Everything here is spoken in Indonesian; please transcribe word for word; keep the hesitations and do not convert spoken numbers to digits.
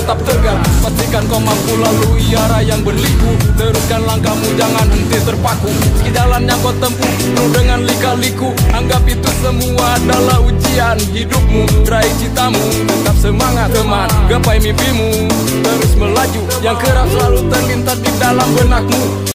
tetap tegar. Pastikan kau mampu lalui arah yang berliku. Teruskan langkahmu, jangan henti terpaku. Meski jalan yang kau tempuh penuh dengan lika-liku, anggap itu semua adalah ujian hidupmu. Raih citamu, tetap semangat teman, gapai mimpimu. Terus melaju, yang keras selalu terlintas di dalam benakmu.